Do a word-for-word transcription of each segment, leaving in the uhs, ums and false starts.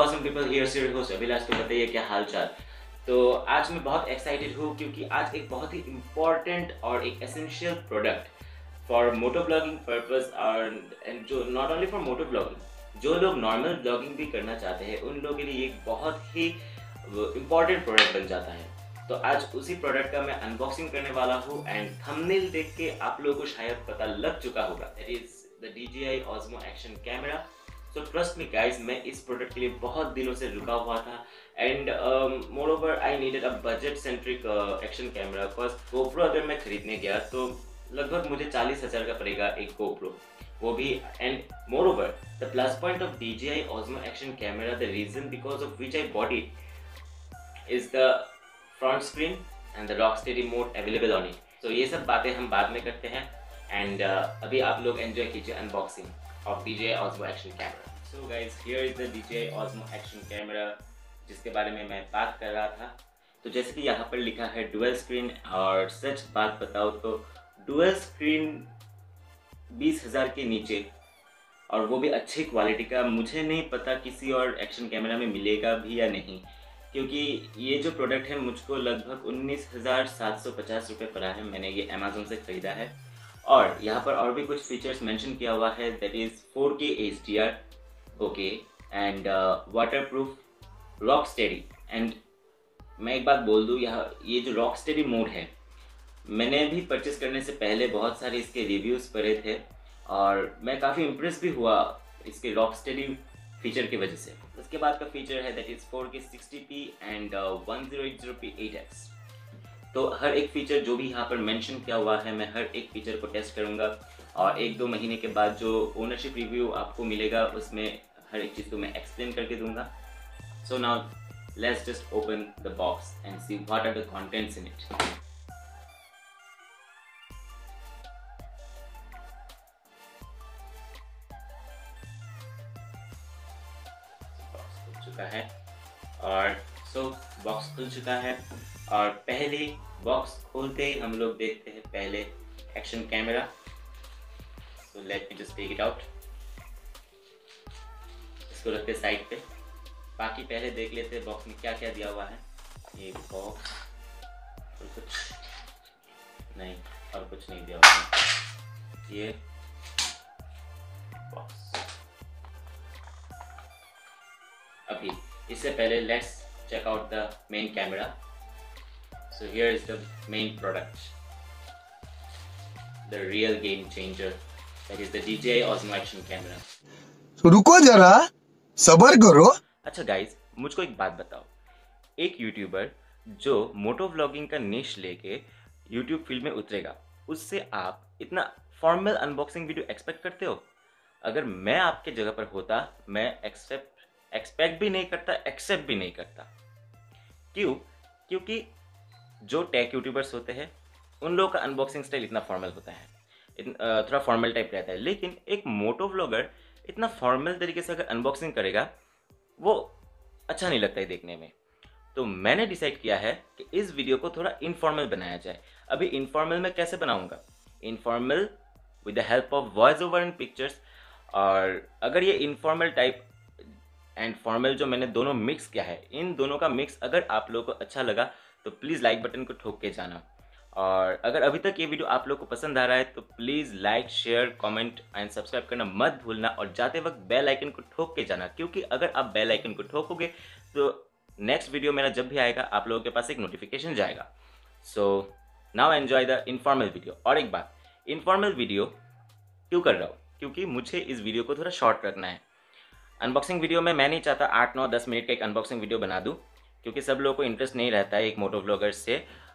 Awesome people, here is your host Abhilash. तो बताइए क्या हाल चाल। तो आज मैं बहुत एक्साइटेड हूँ क्योंकि आज एक बहुत ही इम्पॉर्टेंट और एक essential product for moto blogging purpose और एंड जो not only for moto blogging, जो लोग नॉर्मल ब्लॉगिंग भी करना चाहते हैं उन लोगों के लिए एक बहुत ही इम्पॉर्टेंट प्रोडक्ट बन जाता है। तो आज उसी प्रोडक्ट का मैं अनबॉक्सिंग करने वाला हूँ एंड थंबनेल देख के आप लोगों को शायद पता लग चुका होगा, that is the D J I Osmo action camera. So trust me guys, मैं इस प्रोडक्ट के लिए बहुत दिनों से रुका हुआ था and more over I needed a budget centric action camera. Because GoPro अगर मैं खरीदने गया तो लगभग मुझे चालीस हजार का पड़ेगा एक GoPro, वो भी। And more over the plus point of D J I Osmo action camera, the reason because of which I bought it is the front screen and the rock steady mode available on it. तो ये सब बातें हम बाद में करते हैं and uh, अभी आप लोग एंजॉय कीजिए unboxing of D J I Osmo action camera. So guys, here is the D J I Osmo action camera जिसके बारे में मैं बात कर रहा था। तो जैसे कि यहाँ पर लिखा है डुअल स्क्रीन, और सच बात बताओ तो डुअल स्क्रीन बीस हज़ार के नीचे और वो भी अच्छी क्वालिटी का मुझे नहीं पता किसी और एक्शन कैमरा में मिलेगा भी या नहीं, क्योंकि ये जो प्रोडक्ट है मुझको लगभग उन्नीस हज़ार सात सौ पचास रुपये पड़ा है। मैंने ये अमेज़ोन से ख़रीदा है और यहाँ पर और भी कुछ फीचर्स मेंशन किया हुआ है, that is four K H D R, okay, and water proof, rock steady. And मैं एक बात बोल दूँ, यहाँ ये जो रॉक स्टेडी मोड है, मैंने भी परचेस करने से पहले बहुत सारे इसके रिव्यूज़ पढ़े थे और मैं काफ़ी इम्प्रेस भी हुआ इसके रॉक स्टेडी फीचर की वजह से। उसके बाद का फीचर है that is four K sixty P and one zero eight zero P eight X. तो हर एक फीचर जो भी यहाँ पर मेंशन किया हुआ है, मैं हर एक फीचर को टेस्ट करूँगा और एक दो महीने के बाद जो ओनरशिप रिव्यू आपको मिलेगा उसमें हर एक चीज़ को मैं एक्सप्लेन करके दूंगा। So now let's just open the box and see what are the contents in it. Box खुल चुका है और सो बॉक्स खुल चुका है और पहले बॉक्स खोलते ही हम लोग देखते हैं पहले action camera. So let me just take it out, इसको रखते साइड पे। बाकी पहले देख लेते हैं बॉक्स में क्या क्या दिया हुआ है। ये बॉक्स और कुछ नहीं, और कुछ नहीं दिया हुआ है। ये बॉक्स अभी इससे पहले let's check out the main camera. So here is the main product, the real game changer, that is the D J I Osmo action camera. तो रुको जरा, सब्र करो। अच्छा गाइज, मुझको एक बात बताओ, एक यूट्यूबर जो मोटो व्लॉगिंग का निश लेके यूट्यूब फील्ड में उतरेगा, उससे आप इतना फॉर्मल अनबॉक्सिंग वीडियो एक्सपेक्ट करते हो? अगर मैं आपके जगह पर होता, मैं एक्सेप्ट एक्सपेक्ट भी नहीं करता, एक्सेप्ट भी नहीं करता। क्यों? क्योंकि जो टेक यूट्यूबर्स होते हैं उन लोगों का अनबॉक्सिंग स्टाइल इतना फॉर्मल होता है, इतना थोड़ा फॉर्मल टाइप रहता है, लेकिन एक मोटो व्लॉगर इतना फॉर्मल तरीके से अगर अनबॉक्सिंग करेगा वो अच्छा नहीं लगता है देखने में। तो मैंने डिसाइड किया है कि इस वीडियो को थोड़ा इनफॉर्मल बनाया जाए। अभी इनफॉर्मल मैं कैसे बनाऊंगा? Informal with the help of voice over and pictures. और अगर ये इनफॉर्मल टाइप एंड फॉर्मल जो मैंने दोनों मिक्स किया है, इन दोनों का मिक्स अगर आप लोगों को अच्छा लगा तो प्लीज़ लाइक बटन को ठोक के जाना। और अगर अभी तक ये वीडियो आप लोगों को पसंद आ रहा है तो please like, share, comment and subscribe करना मत भूलना। और जाते वक्त बेल आइकन को ठोक के जाना, क्योंकि अगर आप बेल आइकन को ठोकोगे तो नेक्स्ट वीडियो मेरा जब भी आएगा आप लोगों के पास एक नोटिफिकेशन जाएगा। So now enjoy the informal video. और एक बात, इनफॉर्मल वीडियो क्यों कर रहा हूँ? क्योंकि मुझे इस वीडियो को थोड़ा शॉर्ट रखना है। अनबॉक्सिंग वीडियो में मैं नहीं चाहता आठ नौ दस मिनट का एक अनबॉक्सिंग वीडियो बना दूं, क्योंकि सब लोगों को इंटरेस्ट नहीं रहता है एक मोटो व्लॉगर से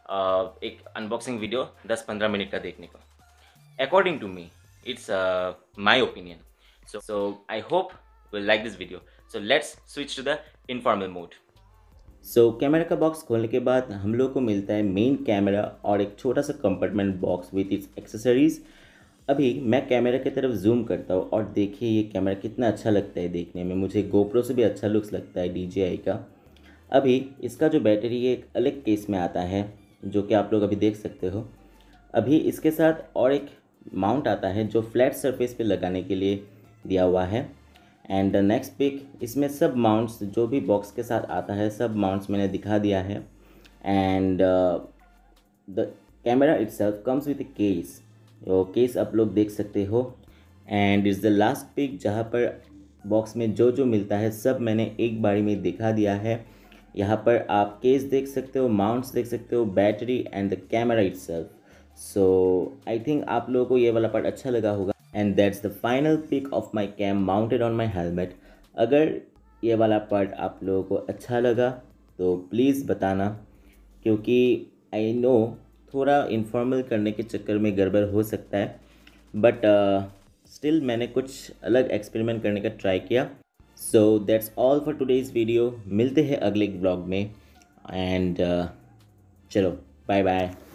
एक अनबॉक्सिंग वीडियो दस पंद्रह मिनट का देखने को। According to me, it's my opinion. So so I hope will like this video. So let's switch to the informal mode. So camera का बॉक्स खोलने के बाद हम लोग को मिलता है मेन कैमरा और एक छोटा सा compartment box with its accessories. अभी मैं कैमरा की तरफ जूम करता हूँ और देखिए ये कैमरा कितना अच्छा लगता है देखने में। मुझे GoPro से भी अच्छा लुक्स लगता है D J I का। अभी इसका जो बैटरी है एक अलग केस में आता है, जो कि आप लोग अभी देख सकते हो। अभी इसके साथ और एक माउंट आता है जो फ्लैट सरफेस पे लगाने के लिए दिया हुआ है। एंड द नेक्स्ट पिक, इसमें सब माउंट्स जो भी बॉक्स के साथ आता है सब माउंट्स मैंने दिखा दिया है। And the camera itself comes with a case, तो केस आप लोग देख सकते हो। And is the last pic जहाँ पर बॉक्स में जो जो मिलता है सब मैंने एक बारी में दिखा दिया है। यहाँ पर आप केस देख सकते हो, माउंट्स देख सकते हो, battery and the camera itself. So I think आप लोगों को ये वाला पार्ट अच्छा लगा होगा। And that's the final pic of my cam mounted on my helmet. अगर ये वाला पार्ट आप लोगों को अच्छा लगा तो प्लीज़ बताना, क्योंकि आई नो थोड़ा इनफॉर्मल करने के चक्कर में गड़बड़ हो सकता है, बट स्टिल uh, मैंने कुछ अलग एक्सपेरिमेंट करने का ट्राई किया। So that's all for today's video. मिलते हैं अगले ब्लॉग में। एंड uh, चलो बाय बाय।